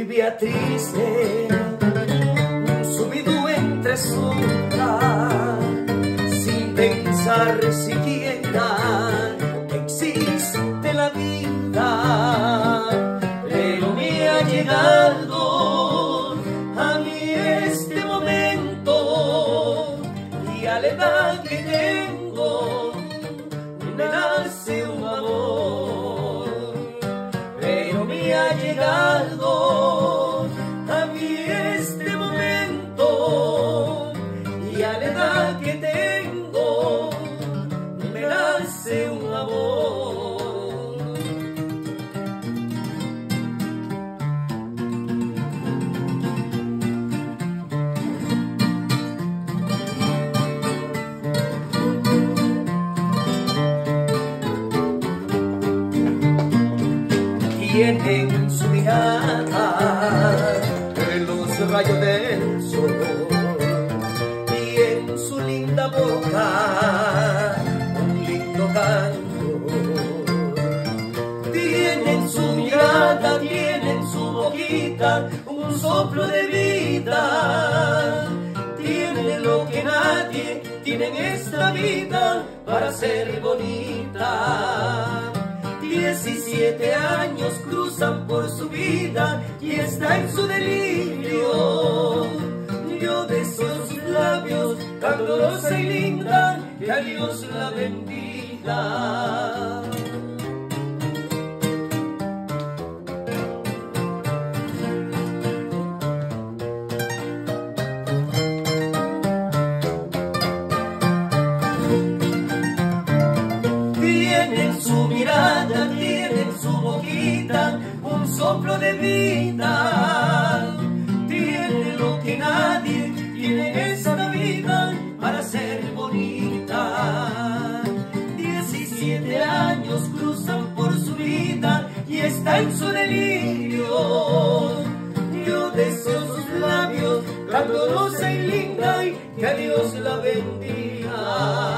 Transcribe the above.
vivía triste, sumido entre sombras, sin pensar siquiera que existe la vida. Pero me ha llegado a mí este momento, y a la edad que tengo me nace un amor. Pero me ha llegado a mí este momento, y a la edad que tengo me nace un amor. Tiene en su mirada los rayos del sol, y en su linda boca un lindo canto. Tiene en su mirada, tiene en su boquita un soplo de vida. Tiene lo que nadie tiene en esta vida para ser bonita. 17 años cruzan por su vida y está en su delirio. Yo beso sus labios, candorosa y linda, que a Dios la bendiga. Tiene en su mirada, tiene en su boquita un soplo de vida. Tiene lo que nadie tiene en esta vida para ser bonita. 17 años cruzan por su vida y está en su delirio. Yo deseo sus labios, candorosa y linda, y que a Dios la bendiga.